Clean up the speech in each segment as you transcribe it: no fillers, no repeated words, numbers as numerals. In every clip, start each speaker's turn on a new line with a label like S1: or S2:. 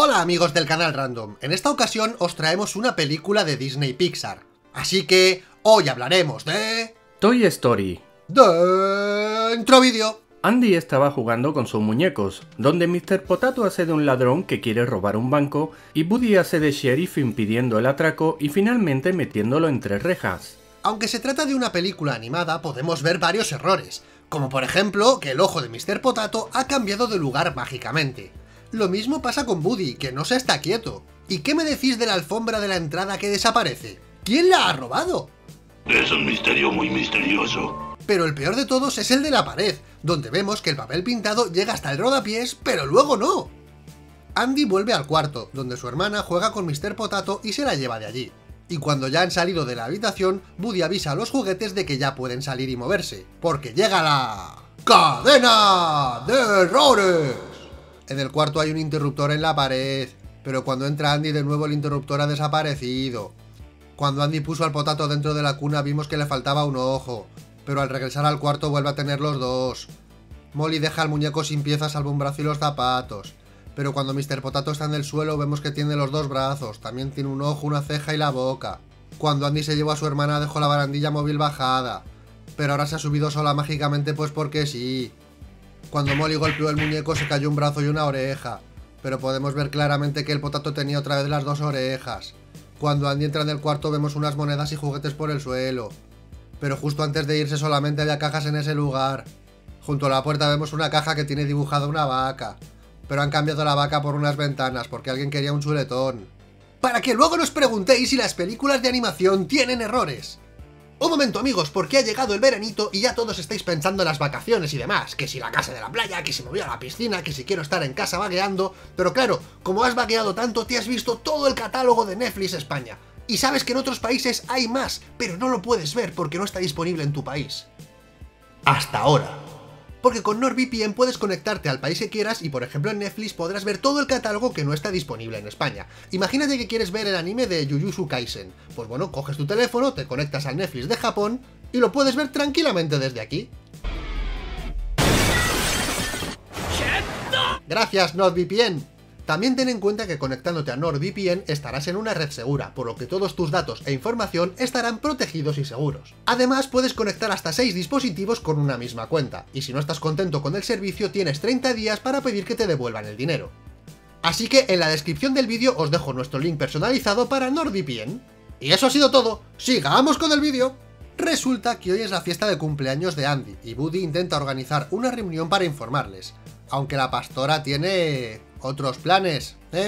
S1: Hola amigos del canal Random, en esta ocasión os traemos una película de Disney Pixar. Así que hoy hablaremos de...
S2: Toy Story.
S1: Dentro vídeo.
S2: Andy estaba jugando con sus muñecos, donde Mr. Potato hace de un ladrón que quiere robar un banco y Woody hace de sheriff impidiendo el atraco y finalmente metiéndolo entre rejas.
S1: Aunque se trata de una película animada, podemos ver varios errores, como por ejemplo que el ojo de Mr. Potato ha cambiado de lugar mágicamente. Lo mismo pasa con Woody, que no se está quieto. ¿Y qué me decís de la alfombra de la entrada que desaparece? ¿Quién la ha robado?
S3: Es un misterio muy misterioso.
S1: Pero el peor de todos es el de la pared, donde vemos que el papel pintado llega hasta el rodapiés, pero luego no. Andy vuelve al cuarto, donde su hermana juega con Mr. Potato y se la lleva de allí. Y cuando ya han salido de la habitación, Woody avisa a los juguetes de que ya pueden salir y moverse, porque llega la... ¡cadena de errores! En el cuarto hay un interruptor en la pared, pero cuando entra Andy de nuevo el interruptor ha desaparecido. Cuando Andy puso al Potato dentro de la cuna vimos que le faltaba un ojo, pero al regresar al cuarto vuelve a tener los dos. Molly deja al muñeco sin piezas salvo un brazo y los zapatos, pero cuando Mr. Potato está en el suelo vemos que tiene los dos brazos, también tiene un ojo, una ceja y la boca. Cuando Andy se llevó a su hermana dejó la barandilla móvil bajada, pero ahora se ha subido sola mágicamente pues porque sí. Cuando Molly golpeó el muñeco se cayó un brazo y una oreja, pero podemos ver claramente que el Potato tenía otra vez las dos orejas. Cuando Andy entra en el cuarto vemos unas monedas y juguetes por el suelo, pero justo antes de irse solamente había cajas en ese lugar. Junto a la puerta vemos una caja que tiene dibujada una vaca, pero han cambiado la vaca por unas ventanas porque alguien quería un chuletón. Para que luego nos preguntéis si las películas de animación tienen errores. Un momento amigos, porque ha llegado el veranito y ya todos estáis pensando en las vacaciones y demás, que si la casa de la playa, que si me voy a la piscina, que si quiero estar en casa vagueando, pero claro, como has vagueado tanto te has visto todo el catálogo de Netflix España, y sabes que en otros países hay más, pero no lo puedes ver porque no está disponible en tu país. Hasta ahora. Porque con NordVPN puedes conectarte al país que quieras y por ejemplo en Netflix podrás ver todo el catálogo que no está disponible en España. Imagínate que quieres ver el anime de Jujutsu Kaisen. Pues bueno, coges tu teléfono, te conectas al Netflix de Japón y lo puedes ver tranquilamente desde aquí. Gracias NordVPN. También ten en cuenta que conectándote a NordVPN estarás en una red segura, por lo que todos tus datos e información estarán protegidos y seguros. Además, puedes conectar hasta 6 dispositivos con una misma cuenta, y si no estás contento con el servicio tienes 30 días para pedir que te devuelvan el dinero. Así que en la descripción del vídeo os dejo nuestro link personalizado para NordVPN. Y eso ha sido todo, ¡sigamos con el vídeo! Resulta que hoy es la fiesta de cumpleaños de Andy, y Woody intenta organizar una reunión para informarles, aunque la pastora tiene... otros planes, ¿eh?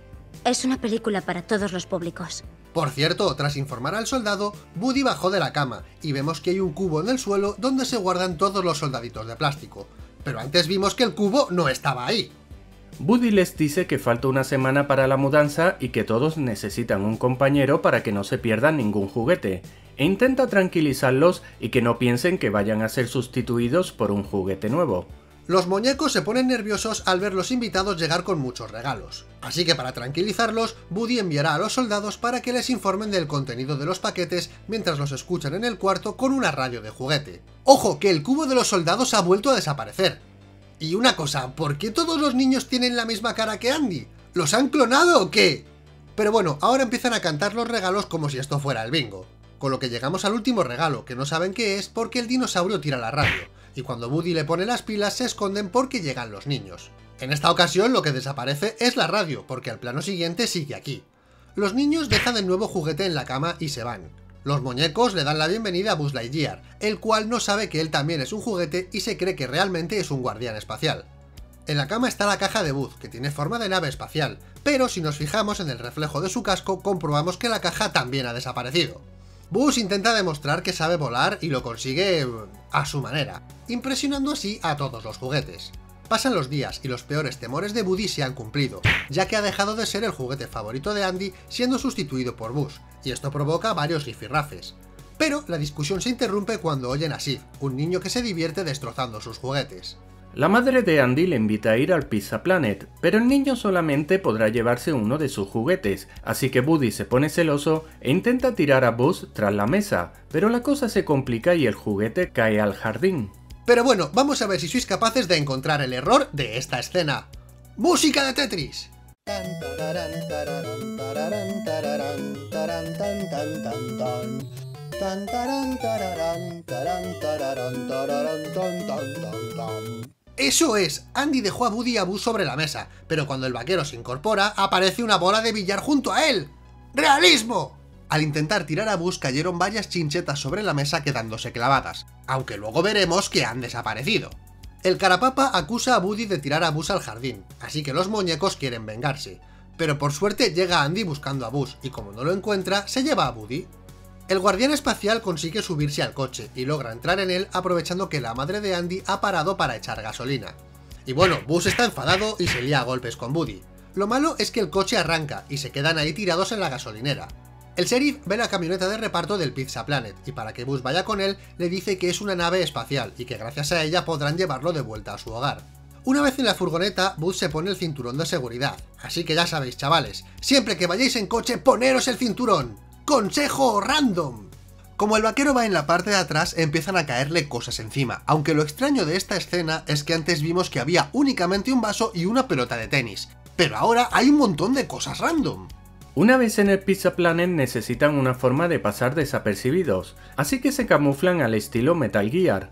S4: Es una película para todos los públicos.
S1: Por cierto, tras informar al soldado, Woody bajó de la cama y vemos que hay un cubo en el suelo donde se guardan todos los soldaditos de plástico. Pero antes vimos que el cubo no estaba ahí.
S2: Woody les dice que falta una semana para la mudanza y que todos necesitan un compañero para que no se pierdan ningún juguete, e intenta tranquilizarlos y que no piensen que vayan a ser sustituidos por un juguete nuevo.
S1: Los muñecos se ponen nerviosos al ver los invitados llegar con muchos regalos, así que para tranquilizarlos, Woody enviará a los soldados para que les informen del contenido de los paquetes mientras los escuchan en el cuarto con una radio de juguete. ¡Ojo, que el cubo de los soldados ha vuelto a desaparecer! Y una cosa, ¿por qué todos los niños tienen la misma cara que Andy? ¿Los han clonado o qué? Pero bueno, ahora empiezan a cantar los regalos como si esto fuera el bingo, con lo que llegamos al último regalo, que no saben qué es porque el dinosaurio tira la radio. Y cuando Woody le pone las pilas se esconden porque llegan los niños. En esta ocasión lo que desaparece es la radio, porque al plano siguiente sigue aquí. Los niños dejan el nuevo juguete en la cama y se van. Los muñecos le dan la bienvenida a Buzz Lightyear, el cual no sabe que él también es un juguete y se cree que realmente es un guardián espacial. En la cama está la caja de Buzz, que tiene forma de nave espacial, pero si nos fijamos en el reflejo de su casco comprobamos que la caja también ha desaparecido. Buzz intenta demostrar que sabe volar y lo consigue a su manera, impresionando así a todos los juguetes. Pasan los días y los peores temores de Woody se han cumplido, ya que ha dejado de ser el juguete favorito de Andy siendo sustituido por Buzz, y esto provoca varios rifirrafes. Pero la discusión se interrumpe cuando oyen a Sid, un niño que se divierte destrozando sus juguetes.
S2: La madre de Andy le invita a ir al Pizza Planet, pero el niño solamente podrá llevarse uno de sus juguetes, así que Woody se pone celoso e intenta tirar a Buzz tras la mesa, pero la cosa se complica y el juguete cae al jardín.
S1: Pero bueno, vamos a ver si sois capaces de encontrar el error de esta escena. ¡Música de Tetris! Eso es, Andy dejó a Buddy y a Buzz sobre la mesa, pero cuando el vaquero se incorpora, aparece una bola de billar junto a él. ¡Realismo! Al intentar tirar a Buzz cayeron varias chinchetas sobre la mesa quedándose clavadas, aunque luego veremos que han desaparecido. El carapapa acusa a Buddy de tirar a Buzz al jardín, así que los muñecos quieren vengarse, pero por suerte llega Andy buscando a Buzz y como no lo encuentra, se lleva a Buddy. El guardián espacial consigue subirse al coche y logra entrar en él aprovechando que la madre de Andy ha parado para echar gasolina. Y bueno, Buzz está enfadado y se lía a golpes con Buddy. Lo malo es que el coche arranca y se quedan ahí tirados en la gasolinera. El sheriff ve la camioneta de reparto del Pizza Planet y para que Buzz vaya con él le dice que es una nave espacial y que gracias a ella podrán llevarlo de vuelta a su hogar. Una vez en la furgoneta, Buzz se pone el cinturón de seguridad, así que ya sabéis chavales, siempre que vayáis en coche poneros el cinturón. ¡Consejo random! Como el vaquero va en la parte de atrás, empiezan a caerle cosas encima, aunque lo extraño de esta escena es que antes vimos que había únicamente un vaso y una pelota de tenis, pero ahora hay un montón de cosas random.
S2: Una vez en el Pizza Planet necesitan una forma de pasar desapercibidos, así que se camuflan al estilo Metal Gear.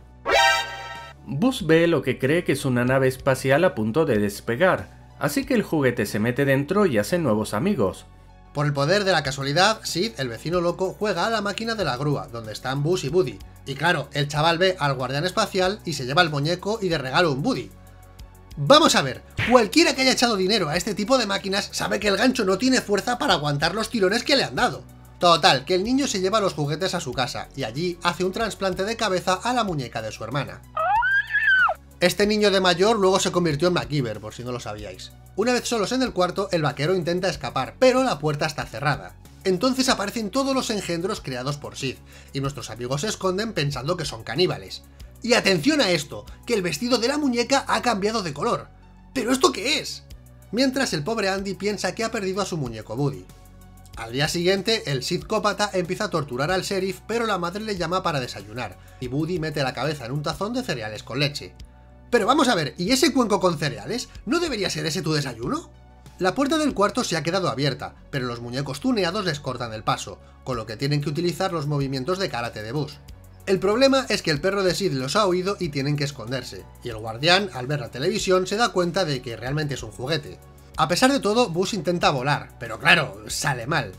S2: Buzz ve lo que cree que es una nave espacial a punto de despegar, así que el juguete se mete dentro y hace nuevos amigos.
S1: Por el poder de la casualidad, Sid, el vecino loco, juega a la máquina de la grúa, donde están Buzz y Buddy. Y claro, el chaval ve al guardián espacial y se lleva el muñeco y de regalo un Buddy. Vamos a ver, cualquiera que haya echado dinero a este tipo de máquinas sabe que el gancho no tiene fuerza para aguantar los tirones que le han dado. Total, que el niño se lleva los juguetes a su casa y allí hace un trasplante de cabeza a la muñeca de su hermana. Este niño de mayor luego se convirtió en MacGyver, por si no lo sabíais. Una vez solos en el cuarto, el vaquero intenta escapar, pero la puerta está cerrada. Entonces aparecen todos los engendros creados por Sid, y nuestros amigos se esconden pensando que son caníbales. Y atención a esto, que el vestido de la muñeca ha cambiado de color. ¿Pero esto qué es? Mientras el pobre Andy piensa que ha perdido a su muñeco Buddy. Al día siguiente, el psicópata empieza a torturar al sheriff, pero la madre le llama para desayunar, y Buddy mete la cabeza en un tazón de cereales con leche. Pero vamos a ver, ¿y ese cuenco con cereales? ¿No debería ser ese tu desayuno? La puerta del cuarto se ha quedado abierta, pero los muñecos tuneados les cortan el paso, con lo que tienen que utilizar los movimientos de karate de Buzz. El problema es que el perro de Sid los ha oído y tienen que esconderse, y el guardián, al ver la televisión, se da cuenta de que realmente es un juguete. A pesar de todo, Buzz intenta volar, pero claro, sale mal.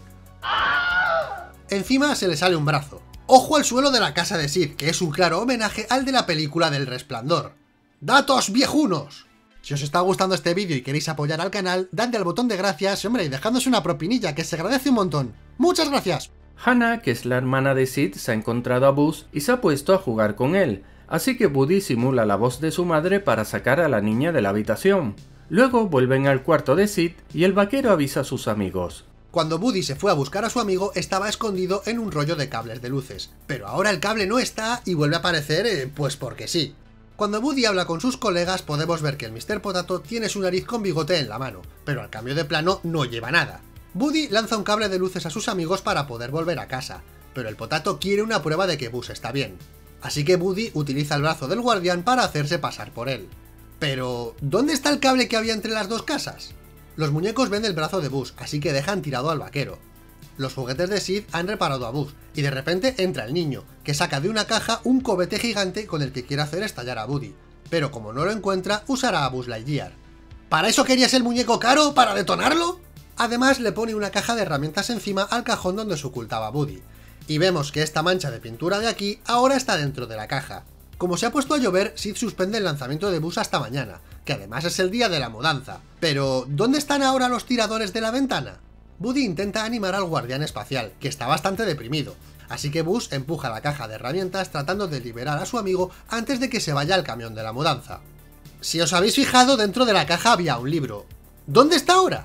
S1: Encima se le sale un brazo. ¡Ojo al suelo de la casa de Sid, que es un claro homenaje al de la película del Resplandor! ¡Datos viejunos! Si os está gustando este vídeo y queréis apoyar al canal, dadle al botón de gracias y hombre, y dejadnos una propinilla que se agradece un montón. ¡Muchas gracias!
S2: Hannah, que es la hermana de Sid, se ha encontrado a Buzz y se ha puesto a jugar con él, así que Buddy simula la voz de su madre para sacar a la niña de la habitación. Luego vuelven al cuarto de Sid y el vaquero avisa a sus amigos.
S1: Cuando Buddy se fue a buscar a su amigo, estaba escondido en un rollo de cables de luces, pero ahora el cable no está y vuelve a aparecer, pues porque sí. Cuando Buddy habla con sus colegas podemos ver que el Mr. Potato tiene su nariz con bigote en la mano, pero al cambio de plano no lleva nada. Buddy lanza un cable de luces a sus amigos para poder volver a casa, pero el Potato quiere una prueba de que Buzz está bien. Así que Buddy utiliza el brazo del guardián para hacerse pasar por él. Pero, ¿dónde está el cable que había entre las dos casas? Los muñecos ven el brazo de Buzz, así que dejan tirado al vaquero. Los juguetes de Sid han reparado a Buzz, y de repente entra el niño, que saca de una caja un cohete gigante con el que quiere hacer estallar a Buddy, pero como no lo encuentra, usará a Buzz Lightyear. ¿Para eso querías el muñeco caro? ¿Para detonarlo? Además le pone una caja de herramientas encima al cajón donde se ocultaba Buddy, y vemos que esta mancha de pintura de aquí ahora está dentro de la caja. Como se ha puesto a llover, Sid suspende el lanzamiento de Buzz hasta mañana, que además es el día de la mudanza. Pero, ¿dónde están ahora los tiradores de la ventana? Buddy intenta animar al guardián espacial, que está bastante deprimido, así que Buzz empuja la caja de herramientas tratando de liberar a su amigo antes de que se vaya al camión de la mudanza. Si os habéis fijado, dentro de la caja había un libro. ¿Dónde está ahora?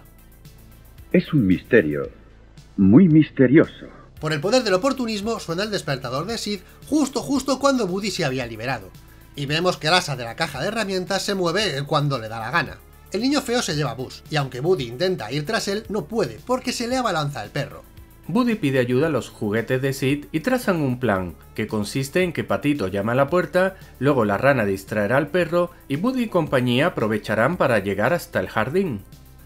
S5: Es un misterio, muy misterioso.
S1: Por el poder del oportunismo suena el despertador de Sid justo cuando Buddy se había liberado, y vemos que el asa de la caja de herramientas se mueve cuando le da la gana. El niño feo se lleva a Buzz, y aunque Buddy intenta ir tras él, no puede, porque se le abalanza el perro.
S2: Buddy pide ayuda a los juguetes de Sid y trazan un plan, que consiste en que Patito llama a la puerta, luego la rana distraerá al perro y Buddy y compañía aprovecharán para llegar hasta el jardín.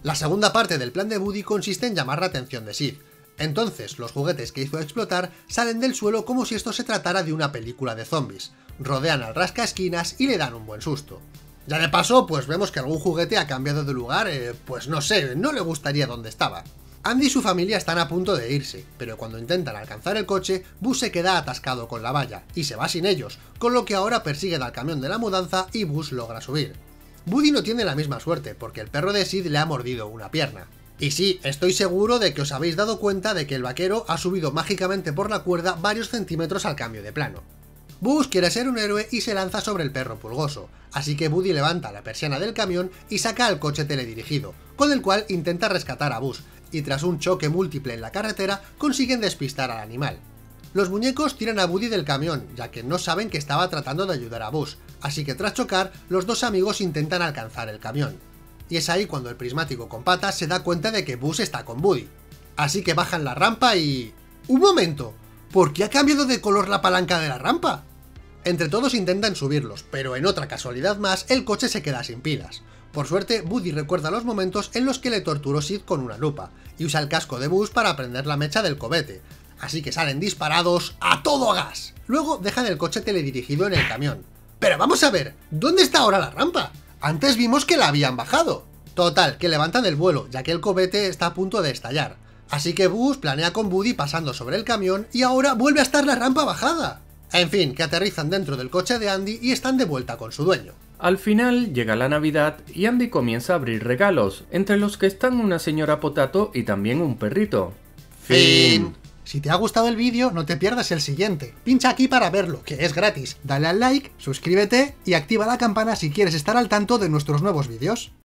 S1: La segunda parte del plan de Woody consiste en llamar la atención de Sid. Entonces, los juguetes que hizo explotar salen del suelo como si esto se tratara de una película de zombies, rodean al rascaesquinas y le dan un buen susto. Ya de paso, pues vemos que algún juguete ha cambiado de lugar, pues no sé, no le gustaría donde estaba. Andy y su familia están a punto de irse, pero cuando intentan alcanzar el coche, Buzz se queda atascado con la valla, y se va sin ellos, con lo que ahora persiguen al camión de la mudanza y Buzz logra subir. Woody no tiene la misma suerte, porque el perro de Sid le ha mordido una pierna. Y sí, estoy seguro de que os habéis dado cuenta de que el vaquero ha subido mágicamente por la cuerda varios centímetros al cambio de plano. Buzz quiere ser un héroe y se lanza sobre el perro pulgoso, así que Woody levanta la persiana del camión y saca al coche teledirigido, con el cual intenta rescatar a Buzz, y tras un choque múltiple en la carretera consiguen despistar al animal. Los muñecos tiran a Woody del camión, ya que no saben que estaba tratando de ayudar a Buzz, así que tras chocar, los dos amigos intentan alcanzar el camión. Y es ahí cuando el prismático con patas se da cuenta de que Buzz está con Woody. Así que bajan la rampa y... ¡Un momento! ¿Por qué ha cambiado de color la palanca de la rampa? Entre todos intentan subirlos, pero en otra casualidad más, el coche se queda sin pilas. Por suerte, Woody recuerda los momentos en los que le torturó Sid con una lupa, y usa el casco de Buzz para prender la mecha del cohete, así que salen disparados a todo gas. Luego dejan el coche teledirigido en el camión. Pero vamos a ver, ¿dónde está ahora la rampa? Antes vimos que la habían bajado. Total, que levantan el vuelo, ya que el cohete está a punto de estallar. Así que Buzz planea con Woody pasando sobre el camión y ahora vuelve a estar la rampa bajada. En fin, que aterrizan dentro del coche de Andy y están de vuelta con su dueño.
S2: Al final llega la Navidad y Andy comienza a abrir regalos, entre los que están una señora Potato y también un perrito.
S1: Fin.
S6: Si te ha gustado el vídeo, no te pierdas el siguiente. Pincha aquí para verlo, que es gratis. Dale al like, suscríbete y activa la campana si quieres estar al tanto de nuestros nuevos vídeos.